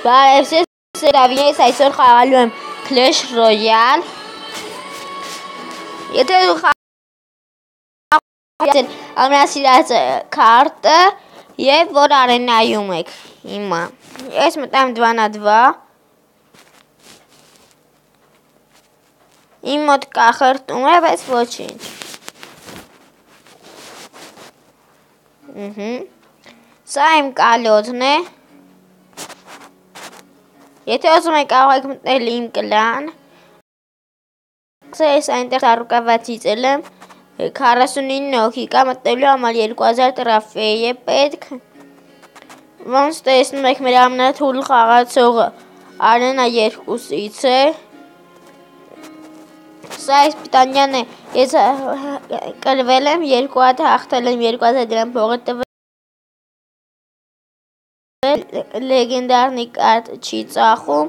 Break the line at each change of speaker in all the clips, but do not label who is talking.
Բարև ձեզ, Սերավին ես այսօր խաղալու եմ Clash Royale։ Եթե դու խաղացել ամենասիրած քարտը եւ որ արենայում եք հիմա։ Ես մտամ 2-2։ Իմ մոտ կա խրտում է, բայց ոչինչ։ Սա իմ կալոդն է։ Եթե ուզում եք կարող եք մտնել իմ կլան։ Ես այնտեղ առուկավաց իծել եմ 49 հոգի կա, մտնելու համար 2000 տրոֆեյ է պետք։ Ոնց տեսնում եք մեր ամենաթույլ խաղացողը Արենա 2-ից է։ Սա Իսպիտանյան է, ես կրվել եմ 2 հատ հաղթել եմ 2000 դրամ փող է տվել։ Լեգենդարնի կարտ չի ծախում։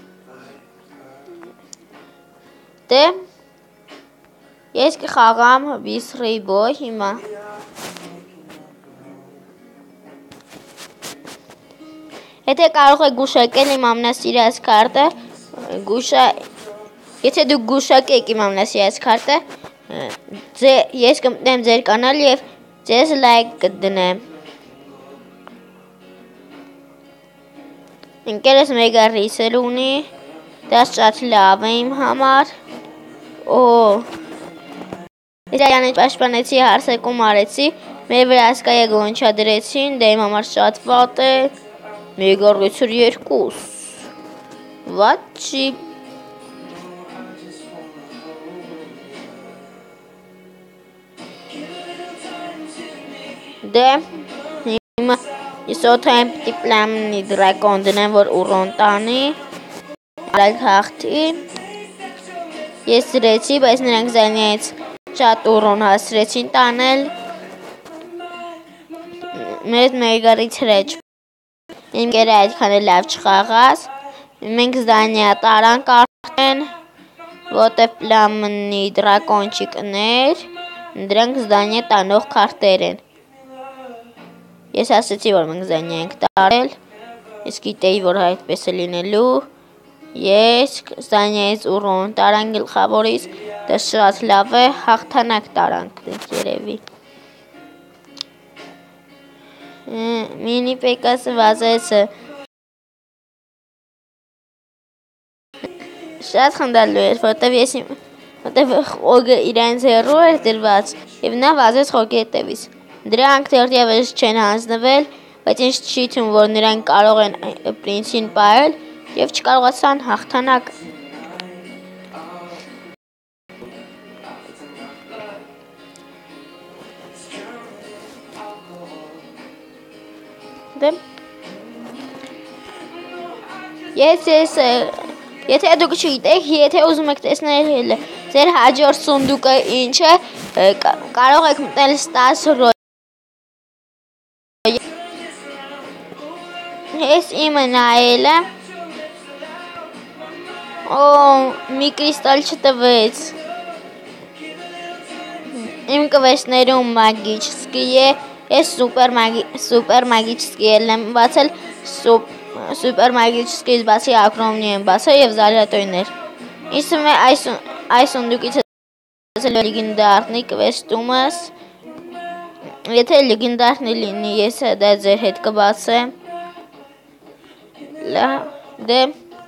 Դե ես կխաղամ Վիսրեյբոյ հիմա։ Եթե կարող եք գուշակել իմ ամենասիրած քարտը, եթե դուք գուշակեք իմ ամենասիրած քարտը, ես կմտնեմ ձեր կանալ եւ ձեզ լայք կդնեմ։ Ընկերս մեգա ռիսել ունի, դա շատ լավ է իմ համար։ Ես այանը պաշտպանեցի, հարսեկում արեցի, մեր վրա ասկայա գոնչա դրեցին, դա իմ համար շատ վատ է։ Մեգա ռիսել 2։ Վատ չի։ Դե հիմա ես օթայեմ պիտի պլամնի դրակոն դնեմ, որ ուրոն տանի, արագ հաղթի։ Ես դրեցի, բայց նրանք զանյայից շատ ուրոն հասրեցին տանել։ Մեզ մեգարից հրեչ։ Իմ կերը այդքան է լավ չխաղաց։ Մենք զանյա տարանք արդեն, ոտև պլամնի դրակոն չի կներ, դրանք զանյա տանող քարտեր են։ Ես ասեցի, որ մենք զանյա ենք տարել, ես գիտեի, որ այդպես է լինելու, ես զանյայից ուրոն տարանք գլխավորից, դա շատ լավ է, հաղթանակ տարանք երևի։ Մինի պեկասը վազեցը, շատ խնդալու էր, որտև խոգը իրենց հեռու էր դրված, և նա վազեց խոգի հետևից։ Դրանք դեռևս չեն հանձնվել, բայց ինձ չի թվում, որ նրանք կարող են պրինցին պահել և չկարողացան հաղթանակ։ Եթե դուք չգիտեք, եթե ուզում եք տեսնել ձեր հաջորդ սունդուկը ինչ է, կարող եք մտնել Stars Royale։ Ես իմը նայել եմ, մի կրիստալ չտվեց, իմ կվեստներում մագիչսկի է, ես սուպեր մագիչսկի եմ բացել, սուպեր մագիչսկից բացի ակրոմնի եմ բացել և զարյատոյներ։ Իսում է այս ունդուկից լեգենդարնի կվեստումս, եթե լեգենդարնի լինի, ես դա ձեր հետ կբացեմ։ Դե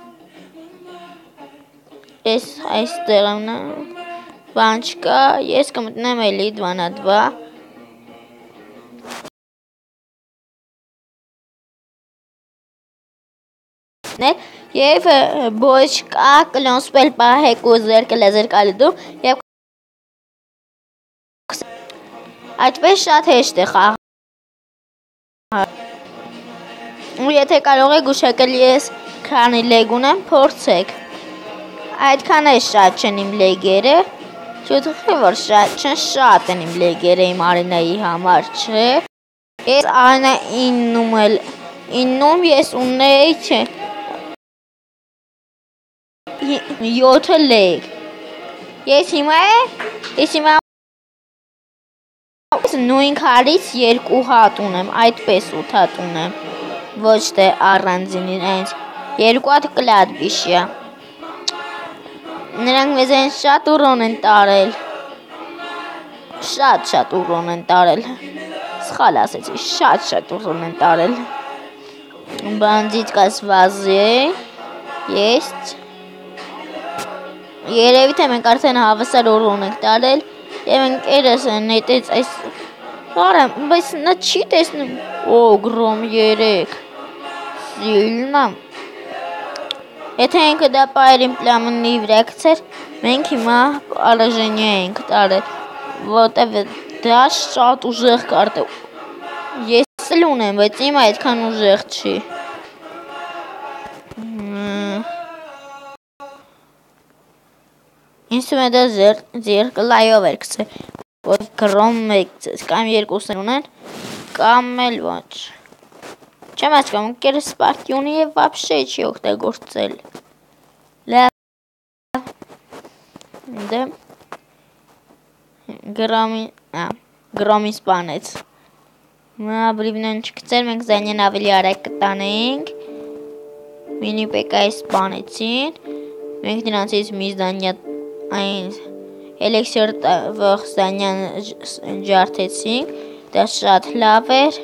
ես այստեղ եմ բան չկա, ես կմտնեմ էլի 2-2։ Եվ բոյ չկա, կլոն սպել պահեք ու զերքը լեզերկալի դու և այդպես շատ հեշտ է խաղ։ Ու եթե կարող եք գուշակել ես քանի լեգ ունեմ, փորձեք։ Այդքան է շատ չեն իմ լեգերը, չուտղի որ շատ չեն, շատ են իմ լեգերը իմ արենայի համար, չէ։ Ես արենա 9-ում ես ունեի, չէ, 7 լեգ։ Ես հիմա նույն քարից 2 հատ ունեմ, այդպես 8 հատ ունեմ, ոչ թե առանձին իրենց Երկու հատ կլադբիշ է։ Նրանք մեզ են շատ ուրոն են տարել։ Շատ ուրոն են տարել։ Սխալ ասեցի, շատ ուրոն են տարել։ Բանդիտկա свази есть։ Երևի թե մենք արդեն հավասար ուրոն ենք տարել եւ ընկերս նետեց այս բառը, բայց նա չի տեսնում։ Օ, գրոմ 3։ Սիլնա։ Եթե ինքը դա պայրին պլամնի վրա գցեր, մենք հիմա արաժենյա ենք տարել, որտեվ դա շատ ուժեղ կարդ է։ Ես էլ ունեմ, բայց իմ այդքան ուժեղ չի։ Ինձ թվում է դա ձերկլայով էր գցել, որ գրոմ 1 գցեց, կամ 2-ն ունեն, կամ էլ ոչ։ Չեմ հասկանում, ընկերս սպարտի ունի եւ вообще չի օգտագործել։ Լավ։ Դե գրոմի սպանեց։ Նա բրիվնեն չգցել, մենք զանյան ավելի արագ կտանեինք։ Մինի պեկայի սպանեցին։ Մենք նրանցից մի զանյա այն էլեքսիր տվող զանյան ջարդեցինք։ Դա շատ լավ էր։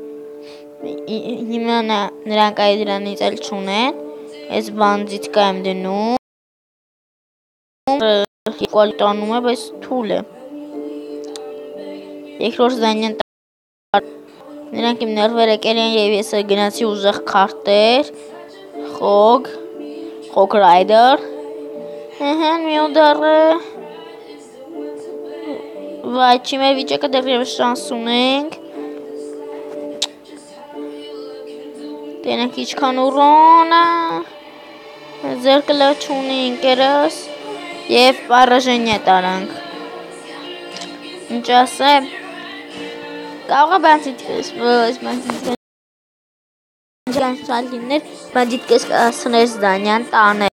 Հիմա նրանք այ դրանից էլ չունեն։ Այս բանդիտկա եմ դնում։ Երկու տանում է, բայց թուլ է։ Երկրորդ զանյան նրանք իմ ներվերը կերեն եւ ես գնացի ուժեղ քարտեր։ Խոգ ռայդեր։ Մի ուդարը։ Վայ, մեր վիճակը դեռևս շանս ունենք։ Տենեք իչքան ուրոն է։ Ձերկլը չունի ընկերս եւ պարաժենյա տարանք։ Ինչ ասեմ։ Կարող է բանդիտկես, ոչ բանդիտկես կասներ զանյան տանել։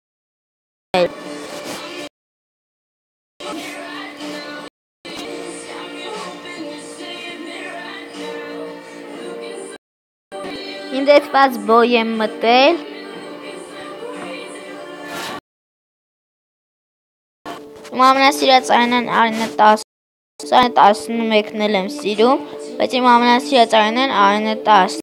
Ինձ էդված բոյ եմ մտել։ Իմ ամենասիրած այնն Արենը 10, 11-ն էլ եմ սիրում, բայց իմ ամենասիրած այնն Արենը 10։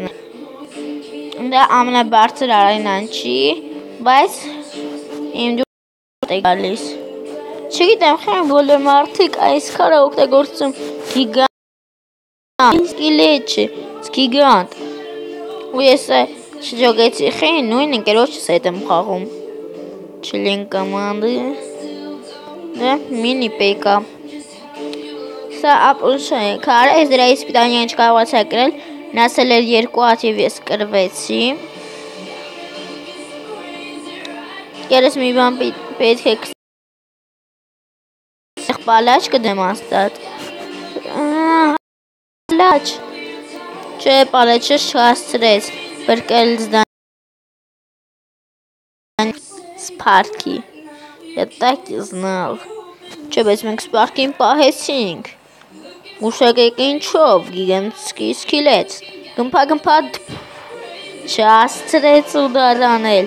Դա ամենաբարձր արենան չի, բայց իմ դուր է գալիս։ Չգիտեմ, խեմ բոլոր մարդիկ այս քարը օգտագործում գիգանտ, սկիլետ չէ, գիգանտ։ Ու ես չջոգեցի խեն նույն ընկերոջս հետ եմ խաղում։ Չլին կոմանды։ Դա մինի պեկա։ Սա ապուշ է, քարը ես դրա իսպիտանյան չկարողացա կրել, նասել էր 2 հատ եւ ես կրվեցի։ Կերես մի բան պետք է պալաչ կդեմ աստատ։ Պալաչ։ Չէ, պալաչը չհասցրեց, բրկել զդան սպարքի։ Я так и знал։ Չէ, բայց մենք սպարքին պահեցինք։ Ուշակեք ինչով, գիգանտսկի սկիլեց։ Գմփա չհասցրեց ուդար անել։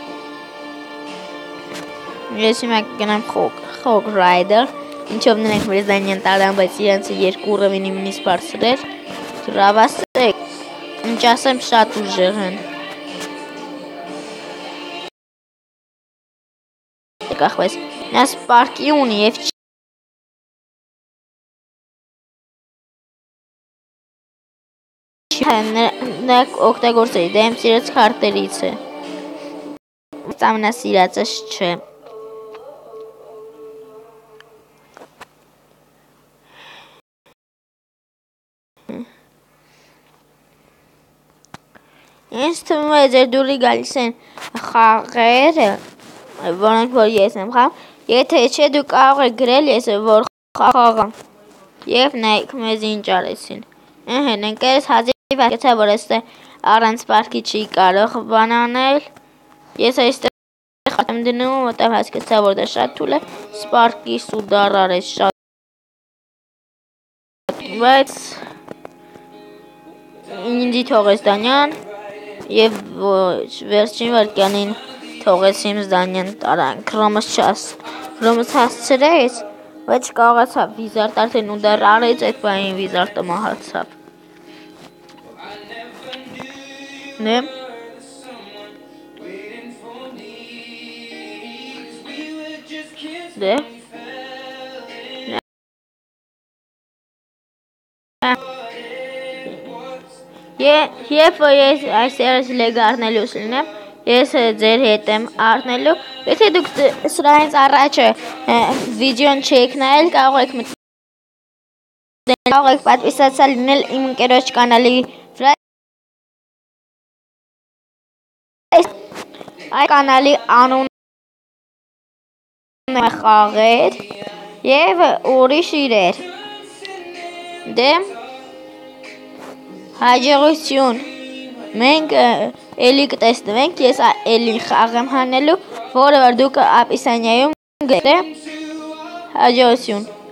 Ես հիմա կգնամ խոգ ռայդեր, ինչով նրանք մեր զանյան տարան, բայց իրենց 2 ուռովին իմնից բարձր էր։ Գրավասեք, ինչ ասեմ շատ ուժեղ են։ Կախվես, նա սպարկի ունի և նա օգտագործել, դա իմ սիրած քարտերից է։ Ամենասիրածս չէ։ Ինձ թվում է ձեր դուրի գալիս են խաղերը, որոնք որ ես եմ խաղում, եթե չէ դու կարող եք գրել ես որ խաղամ, և նայք մեզ ինչ արեցին։ Հեն ընկերս հազիվ հասկացա, որ այստեղ առանց սպարկի չի կարող բան անել, ես այստեղ եմ դնում, որտեղ հասկացա, որ դա շատ թուլ է, սպարկի սուդար արեց շատ, բայց ինձի թողեց Դանյան, Եվ վերջին վարքյանին թողեց իմ զանյան տարանք, Ռոմս հասցրեց, բայց չկարողացավ վիզարդ արդեն ու դեռ արեց այդ բանին վիզարդը մահացավ։ Դե Դե Երբ որ ես այս երես լեգ առնելուս լինեմ, ես ձեր հետ եմ առնելու, եթե դուք սրանից առաջը վիդեոն չեք նայել, կարող եք մտնել, կարող եք պատվիսացալ լինել իմ ընկերոջ կանալի վրա, այդ կանալի անունն է խաղեր և ուրիշ իրեր, դե հաջողություն, մենք էլի կտեսնվենք, ես էլի խաղ եմ հանելու, որը որ դուք ապիսանյայում գտե, հաջողություն։